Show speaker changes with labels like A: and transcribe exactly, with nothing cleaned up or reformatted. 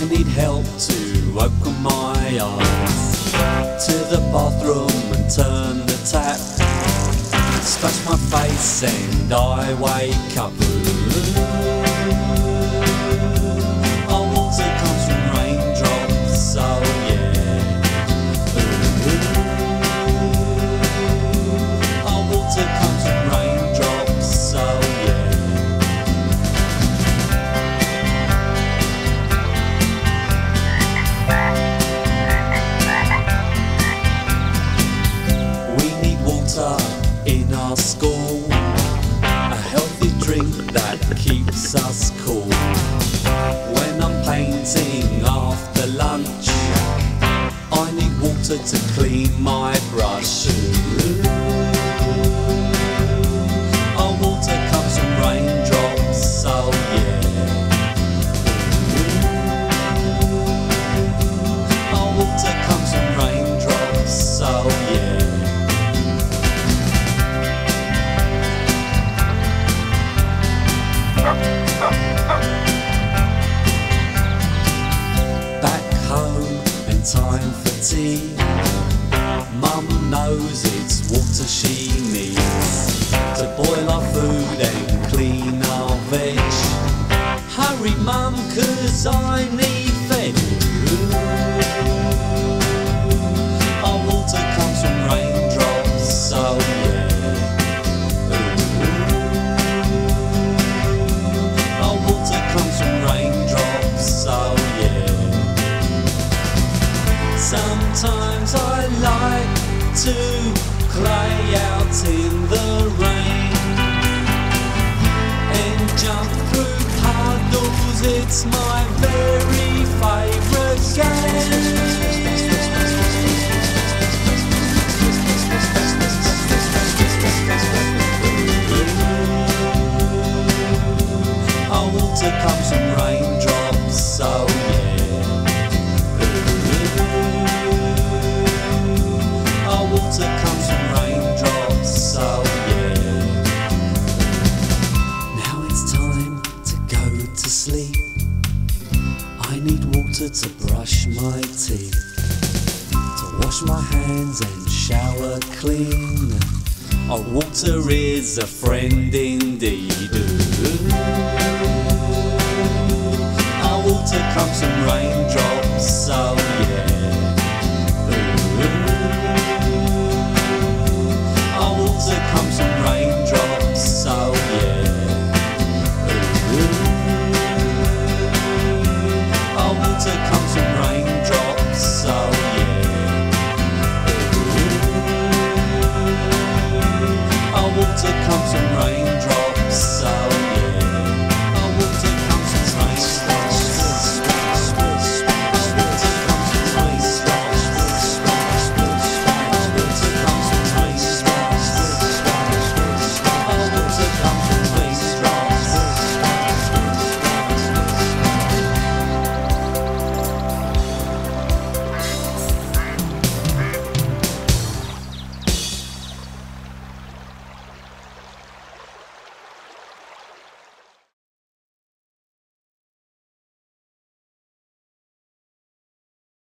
A: I need help to open my eyes, to the bathroom and turn the tap, splash my face and I wake up. Our water comes from raindrops, so yeah. Our water comes from raindrops, so yeah. We need water in our school, a healthy drink that keeps us cool. When I'm painting after lunch, I need water to clean my brush. Our water comes from raindrops, so yeah. Our water comes from raindrops, so yeah. Back home in time for tea, Mum knows it's water she needs to boil our food and clean our veg. Hurry Mum, 'cause I need fed. Our water comes from raindrops, so yeah. Our water comes from raindrops, so yeah. Sometimes I like to play out in the rain and jump through puddles, it's my very favourite game. Our water comes from raindrops, so yeah. Our water comes from raindrops, so yeah. Now it's time to go to sleep. I need water to brush my teeth, to wash my hands and shower clean. Our water is a friend indeed. Our water comes from raindrops, so